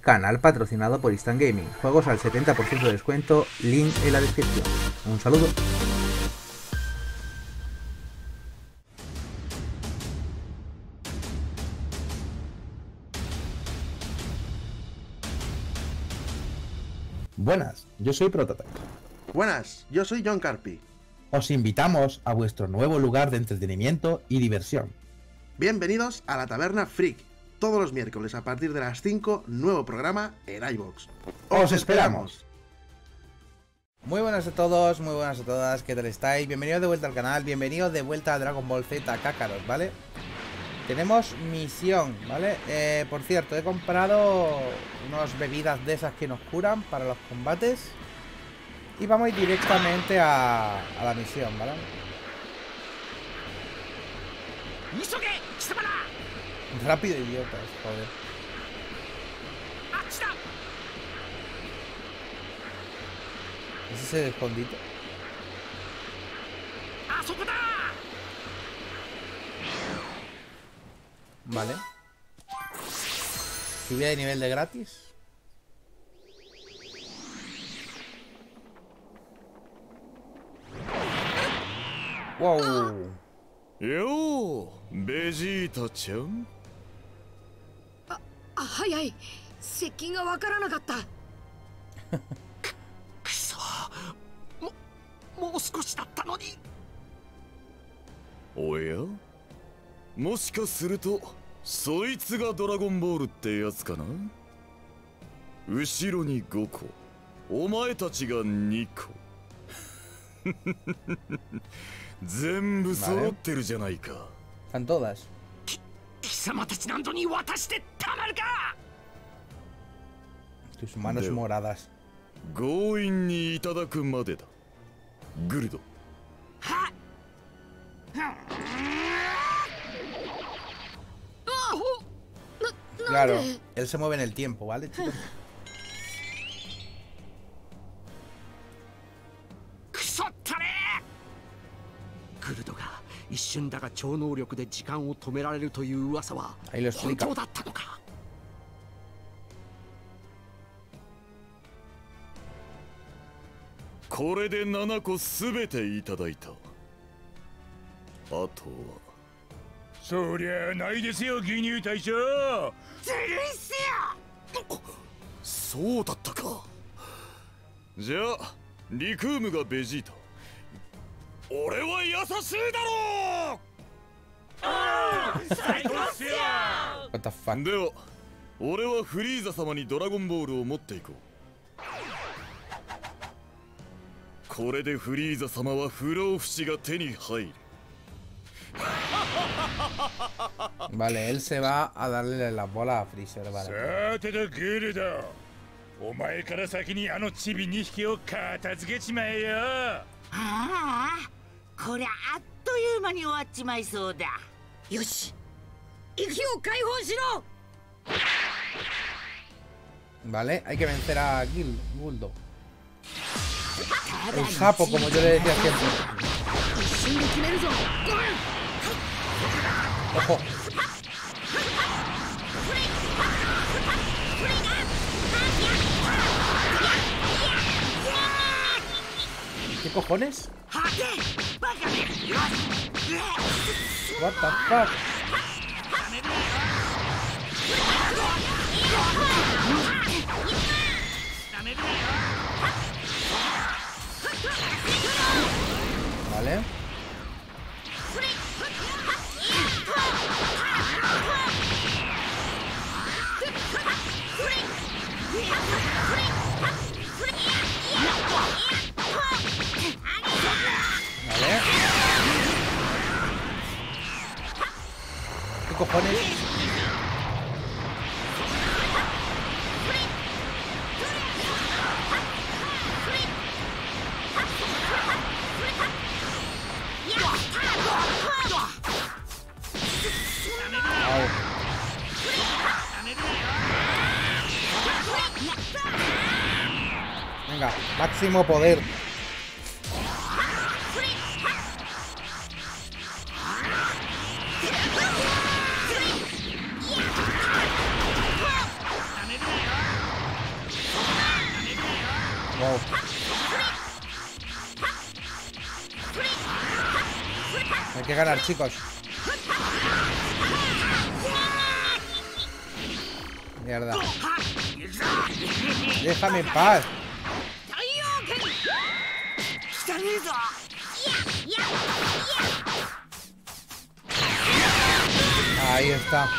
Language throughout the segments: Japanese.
canal patrocinado por Instant Gaming. Juegos al 70% de descuento, link en la descripción. Un saludo. Buenas, yo soy Prototype. Buenas, yo soy John Carpi. Os invitamos a vuestro nuevo lugar de entretenimiento y diversión. Bienvenidos a la Taberna Freak. Todos los miércoles a partir de las 5, nuevo programa en iVoox. ¡Os esperamos! Muy buenas a todos, muy buenas a todas, ¿qué tal estáis? Bienvenidos de vuelta al canal, bienvenidos de vuelta a Dragon Ball Z Kakarot, ¿vale? Tenemos misión, ¿vale? Por cierto, he comprado unas bebidas de esas que nos curan para los combates. Y vamos a ir directamente a la misión, ¿vale? Rápido, idiotas, joder. ¿Es ese escondite? Vale. Subida de nivel de gratis. Wow. Yo, Vegeta chan. はいはい、接近がわからなかった。 くそ、もう少しだったのに。おや、もしかするとそいつがドラゴンボールってやつかな。後ろに5個、お前たちが2個。全部揃ってるじゃないか。 Están todas. 貴様たち何度に渡してたまるか。 Tus manos moradas. 強引にいただくまでだ。グルド。はっ。 Claro, él se mueve en el tiempo, ¿vale, chicos? くそったね。グルドが一瞬だが超能力で時間を止められるという噂は本当だったのか。これで7個すべていただいた。あとはそりゃないですよ、牛乳大将。 ずるいっすよ。そうだったか。じゃあリクームがベジータ。俺は優しいだろう。 ああ、最高っすよ。 What the fuck? では俺はフリーザ様にドラゴンボールを持っていこう。これでフリーザ様は不老不死が手に入る。 Vale, él se va a darle las bolas a Freezer, vale. さてとグルド、お前から先にあのチビ2匹を片付けちまえよ。 ああ、こりゃあっという間に終わっちまいそうだ。 よし、息を解放しろ。 Vale, hay que vencer a Guldo. El sapo, como yo le decía siempre. Ojo. ¿Qué cojones? What the fuck? Vale. Vale. ¿Qué cojones? Venga, máximo poder. Wow. Hay que ganar, chicos. Mierda. Déjame en paz. Ahí está.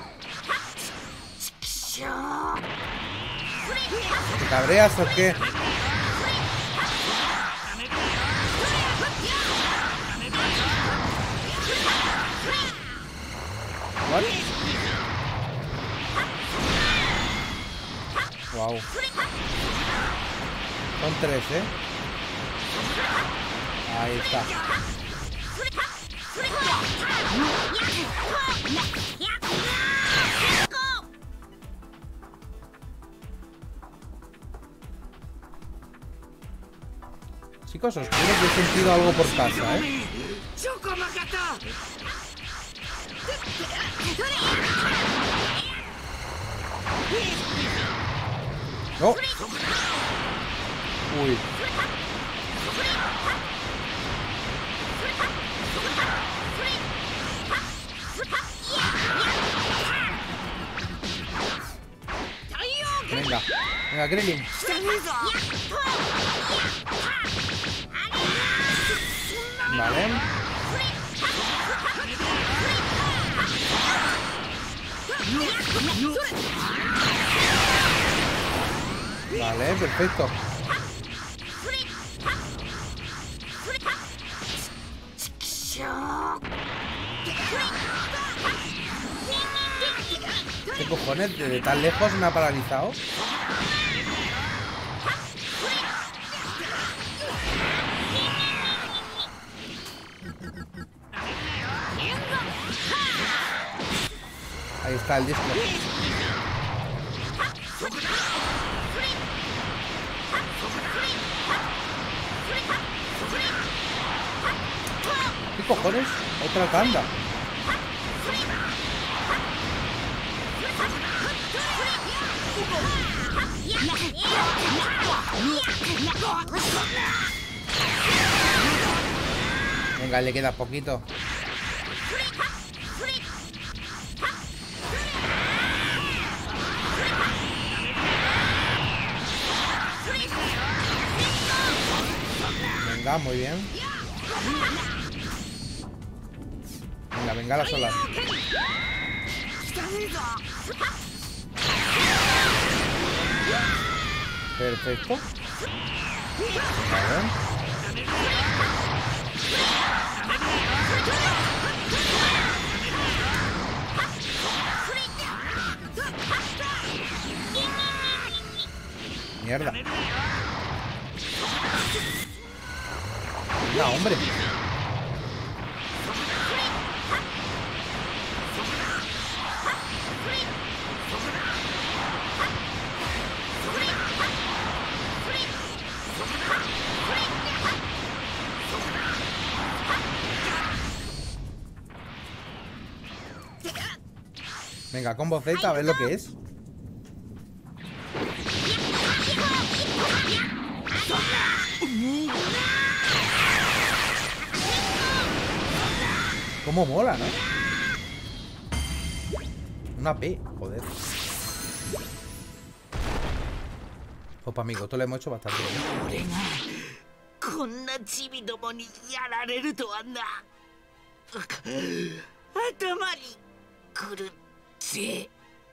¿Te cabreas o qué? What? Wow. Son 3, ¿eh? Ahí está. Chicos, os juro que he sentido algo por casa, ¿eh? ¡No! ¡Uy! Venga, venga, Krillin. Vale. Vale, perfecto. ¿Qué cojones? ¿De tan lejos me ha paralizado? Ahí está el disco. ¿Qué cojones? Otra tanda. Venga, le queda poquito. Venga, muy bien. Venga, venga la solar. Perfecto. Vale. Mierda. No, hombre. Venga, combo Z, a ver lo que es. Cómo mola, ¿no? Una P, joder. Opa, amigo, esto lo hemos hecho bastante bien. こんなチビどもにやられるとはな。頭にくるぜ。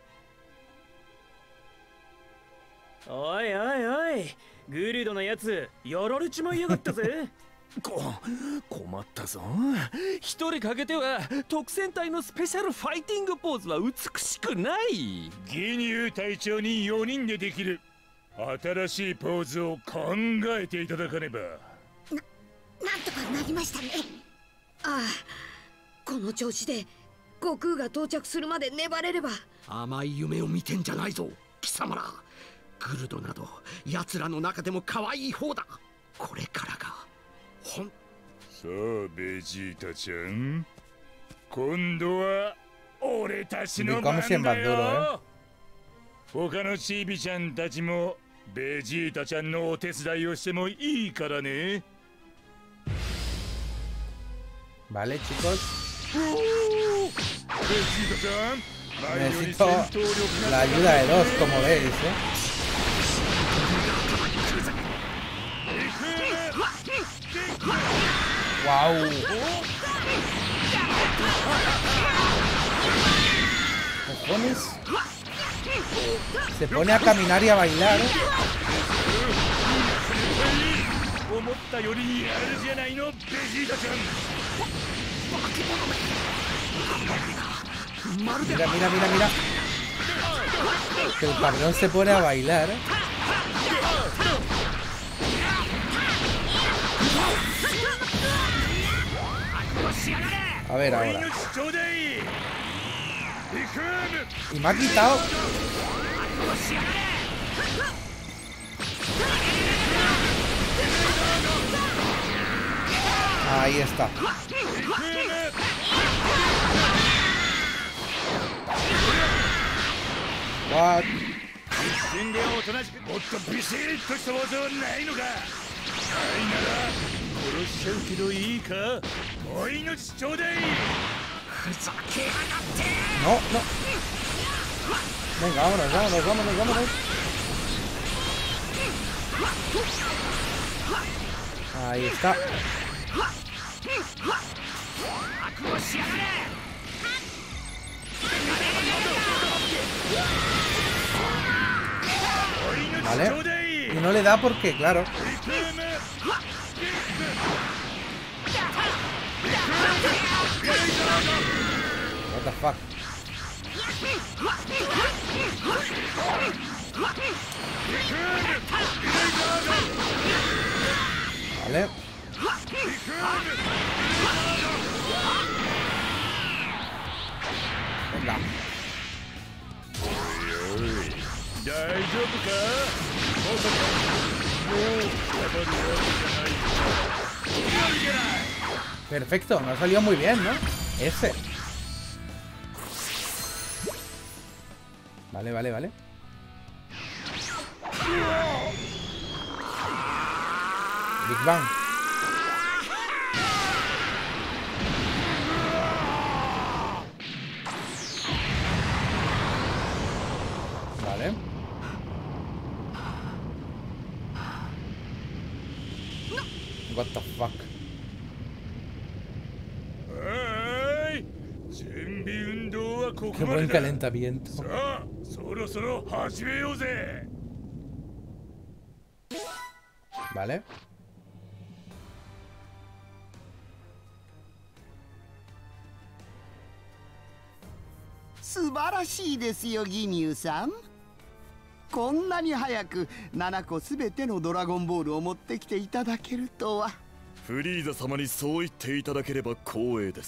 おいおいおい、グリドのやつやられちまいやがったぜ。 困ったぞ。 一人かけては特戦隊のスペシャルファイティングポーズは美しくない。 義乳隊長に4人でできる新しいポーズを考えていただかねば。 なんとかなりましたね。ああ、この調子で悟空が到着するまで粘れれば。 甘い夢を見てんじゃないぞ貴様ら。グルドなど奴らの中でも可愛い方だ。これからがさあベジータちゃん、今度は俺たちの番だよ。他のチビちゃんたちもベジータちゃんのお手伝いをしてもいいからね。 Vale, chicos. ベジータちゃん、前より Necesito 戦闘力が la ayuda de dos, como veis, ¿eh? ¡Wow! ¿Cojones? Se pone a caminar y a bailar, ¿eh? 思ったよりにやるじゃないの、ベジータちゃん。 Mira, mira, mira, mira. Que el cabrón se pone a bailar, ¿eh? A ver ahora. Y me ha quitado. Ahí está. What? 人間おとなしくもっとビシッとした技はないのか。ないなら殺しちゃうけどいいか。お命ちょうだい。ふざけやがって。 No, no. Venga, vámonos, vámonos, vámonos, vámonos. Ahí está. Vale. Y no le da porque, claro. What the fuck. Vale. Venga. 大丈夫か。もうやばるわけじゃない。やるじゃない。 Perfecto, nos ha salido muy bien, ¿no? Ese. Vale, vale, vale. Big Bang. Vale. What the fuck. Qué buen calentamiento. Vale. Giniu-san. こんなに早く7個すべてのドラゴンボールを持ってきていただけるとは。 フリーザ様にそう言っていただければ光栄です。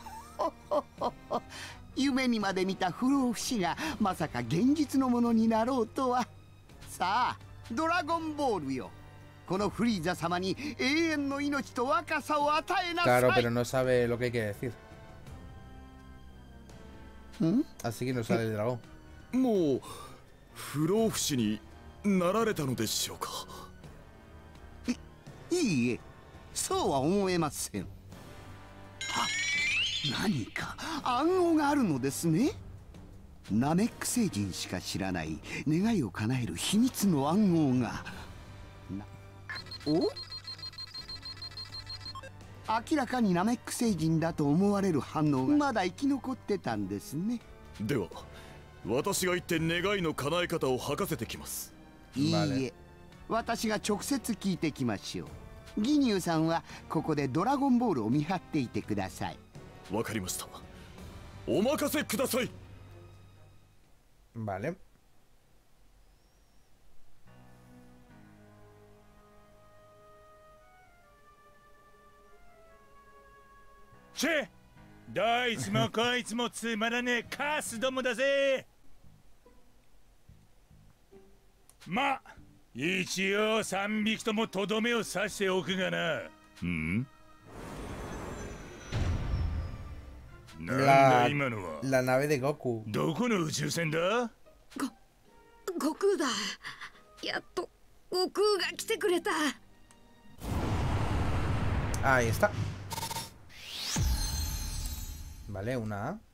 夢にまで見た不老不死がまさか現実のものになろうとは。さあドラゴンボールよ、このフリーザ様に永遠の命と若さを与えなさい。 Claro, pero no sabe lo que hay que decir. Así que no sale el dragón. もう不老不死になられたのでしょうか。 いいえ、そうは思えません。あ、何か暗号があるのですね。ナメック星人しか知らない願いを叶える秘密の暗号が。お？明らかにナメック星人だと思われる反応がまだ生き残ってたんですね。 では私が行って願いの叶え方を吐かせてきます。 いいえ、私が直接聞いてきましょう。ギニューさんはここでドラゴンボールを見張っていてください。 わかりました。お任せください。 Vale. Che, どいつもこいつもつまらねえカスどもだぜ。ま、一応3匹ともとどめを刺しておくがな。なんだ今のは。 La nave de Goku. どこの宇宙船だ？ 悟空だ。 やっと悟空が来てくれた。 Ahí está. Vale, una A.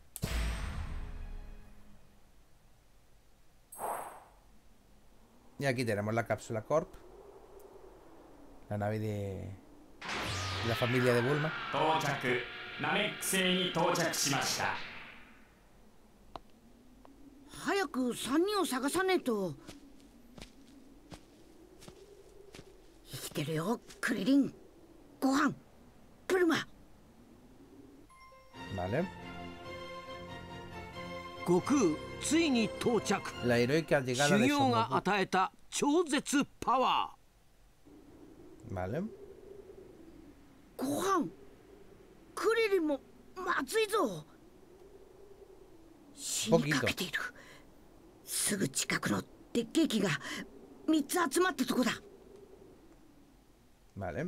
Y aquí tenemos la cápsula Corp. La nave de la familia de Bulma. ナメック星に到着しました。 早く3人を探さねえと。生きてるよ、クリリン。ご飯、ブルマ。 Vale. 悟空ついに到着。 La heroica llegada 修 de 行 Son が Goku. 与えた超絶パワ Vale. ご飯、クリリンもまずいぞ。死にかけている。すぐ近くの鉄ケーキが3つ集まったとこだ。 Vale.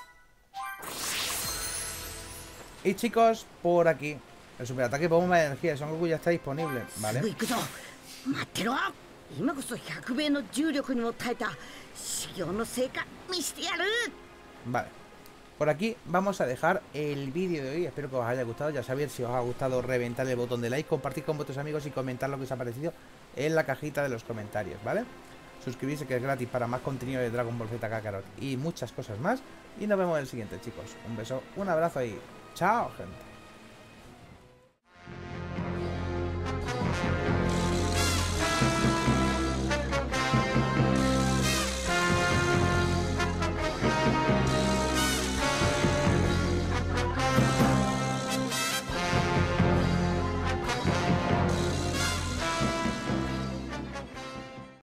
Y chicos, por aquí el superataque bomba de energía de Son Goku ya está disponible. す Vale. ぐ行くぞ。待ってろ。今こそ100倍の重力にも耐えた修行の成果見してやる。 Vale. Por aquí vamos a dejar el vídeo de hoy. Espero que os haya gustado. Ya sabéis, si os ha gustado, reventar el botón de like, compartir con vuestros amigos y comentar lo que os ha parecido en la cajita de los comentarios, ¿vale? Suscribirse, que es gratis, para más contenido de Dragon Ball Z Kakarot y muchas cosas más. Y nos vemos en el siguiente, chicos. Un beso, un abrazo y chao, gente.